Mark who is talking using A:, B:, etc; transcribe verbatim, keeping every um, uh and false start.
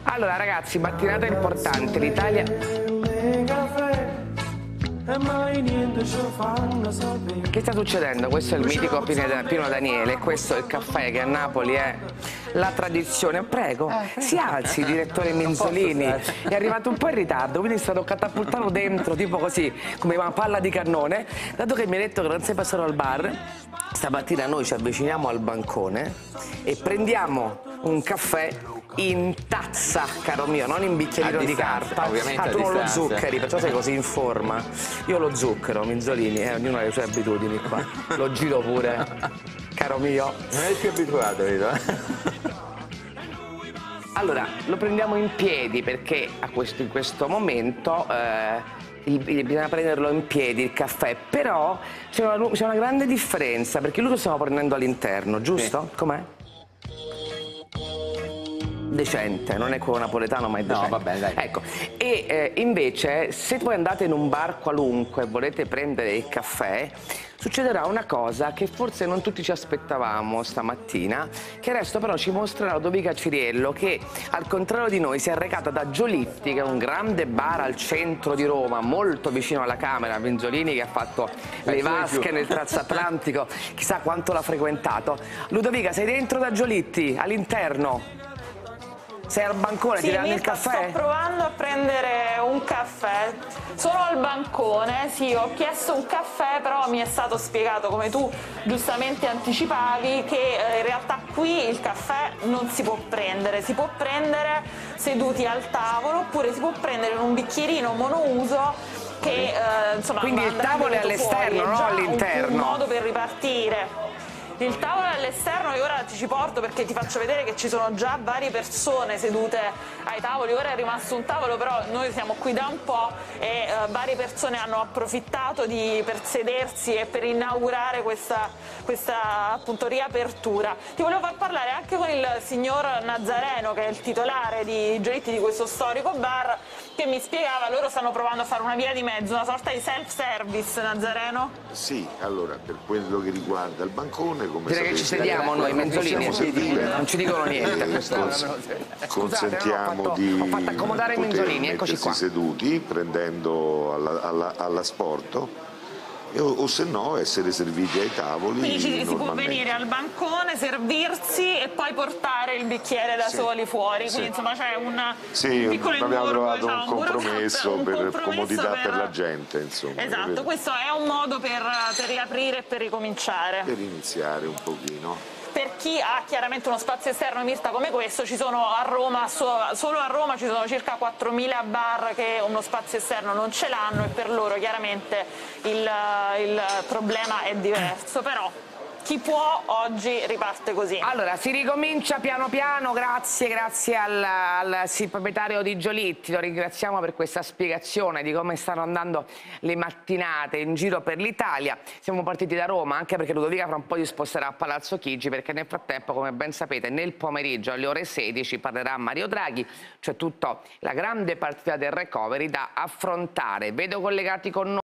A: Allora ragazzi, mattinata importante, l'Italia... Che sta succedendo? Questo è il mitico Pino Daniele, questo è il caffè che a Napoli è la tradizione. Prego, si alzi, direttore Minzolini, è arrivato un po' in ritardo, quindi è stato catapultato dentro, tipo così, come una palla di cannone. Dato che mi hai detto che non sei passato al bar, stamattina noi ci avviciniamo al bancone e prendiamo un caffè in tazza, caro mio, non in bicchierino di carta.
B: Ovviamente
A: ah, tu non lo
B: distanza.
A: zuccheri, perciò sei così in forma. Io lo zucchero, Minzolini, eh, ognuno ha le sue abitudini qua. Lo giro pure, caro mio.
B: Non è più abituato, vedo.
A: Allora, lo prendiamo in piedi perché a questo, in questo momento eh, il, il, bisogna prenderlo in piedi il caffè, però c'è una, c'è una grande differenza perché lui lo stiamo prendendo all'interno, giusto? Sì. Com'è? Decente, non è quello napoletano ma è decente.
B: No, va bene, dai.
A: Ecco, e eh, invece se voi andate in un bar qualunque e volete prendere il caffè, succederà una cosa che forse non tutti ci aspettavamo stamattina, che adesso però ci mostrerà Ludovica Ciriello, che al contrario di noi si è recata da Giolitti, che è un grande bar al centro di Roma, molto vicino alla Camera. Minzolini che ha fatto eh, le vasche nel transatlantico, chissà quanto l'ha frequentato. Ludovica, sei dentro da Giolitti, all'interno? Sei al bancone,
C: sì,
A: ti danno il
C: Mirta,
A: caffè?
C: Sto provando a prendere un caffè, sono al bancone, sì, ho chiesto un caffè, però mi è stato spiegato, come tu giustamente anticipavi, che eh, in realtà qui il caffè non si può prendere, si può prendere seduti al tavolo oppure si può prendere in un bicchierino monouso che eh, insomma...
A: Quindi il tavolo è all'esterno, non all'interno?
C: Un, un modo per ripartire. Il tavolo è all'esterno e ora ti ci porto perché ti faccio vedere che ci sono già varie persone sedute ai tavoli. Ora è rimasto un tavolo, però noi siamo qui da un po' e eh, varie persone hanno approfittato di, per sedersi e per inaugurare questa, questa appunto riapertura. Ti volevo far parlare anche con il signor Nazareno, che è il titolare di Giolitti, di questo storico bar, che mi spiegava, loro stanno provando a fare una via di mezzo, una sorta di self-service. Nazareno?
D: Sì, allora, per quello che riguarda il bancone, come
A: direi
D: sapete,
A: che ci sediamo noi, Minzolini, non ci dicono niente.
D: Eh, cons consentiamo
A: fatto,
D: di
A: ho fatto accomodare
D: poter
A: Minzolini, eccoci qua.
D: seduti, prendendo alla, alla, all'asporto, o, o se no essere serviti ai tavoli.
C: Quindi ci, si può venire al bancone, servirsi e poi portare il bicchiere da sì, soli fuori, quindi sì, insomma c'è un,
D: sì,
C: un piccolo
D: abbiamo
C: ingorgo,
D: trovato
C: diciamo,
D: un compromesso,
C: un
D: per
C: compromesso
D: comodità per...
C: per
D: la gente, insomma.
C: Esatto, questo è un modo per, per riaprire e per ricominciare.
D: Per iniziare un pochino.
C: Per chi ha chiaramente uno spazio esterno, Mirta, come questo, ci sono a Roma, solo a Roma ci sono circa quattromila bar che uno spazio esterno non ce l'hanno e per loro chiaramente il, il problema è diverso, però chi può oggi riparte così.
A: Allora, si ricomincia piano piano, grazie, grazie al, al sì, proprietario di Giolitti, lo ringraziamo per questa spiegazione di come stanno andando le mattinate in giro per l'Italia. Siamo partiti da Roma, anche perché Ludovica fra un po' si sposterà a Palazzo Chigi, perché nel frattempo, come ben sapete, nel pomeriggio alle ore sedici parlerà Mario Draghi, cioè tutta la grande partita del recovery da affrontare. Vedo collegati con noi